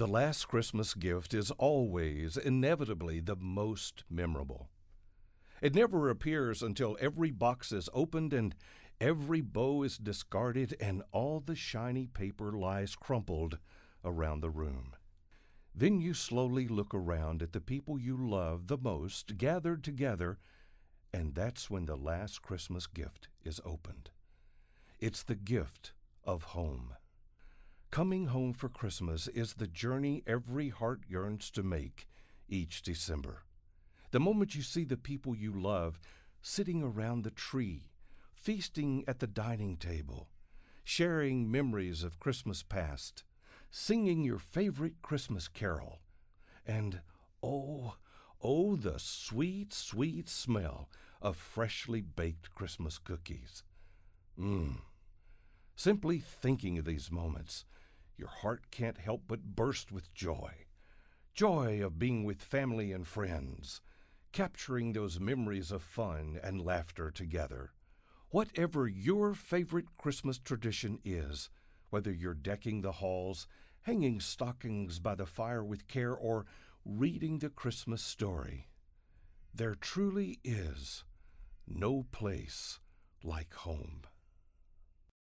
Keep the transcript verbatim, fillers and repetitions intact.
The last Christmas gift is always, inevitably, the most memorable. It never appears until every box is opened and every bow is discarded and all the shiny paper lies crumpled around the room. Then you slowly look around at the people you love the most gathered together, and that's when the last Christmas gift is opened. It's the gift of home. Coming home for Christmas is the journey every heart yearns to make each December. The moment you see the people you love sitting around the tree, feasting at the dining table, sharing memories of Christmas past, singing your favorite Christmas carol, and oh, oh, the sweet, sweet smell of freshly baked Christmas cookies. Mmm. Simply thinking of these moments, your heart can't help but burst with joy. Joy of being with family and friends, capturing those memories of fun and laughter together. Whatever your favorite Christmas tradition is, whether you're decking the halls, hanging stockings by the fire with care, or reading the Christmas story, there truly is no place like home.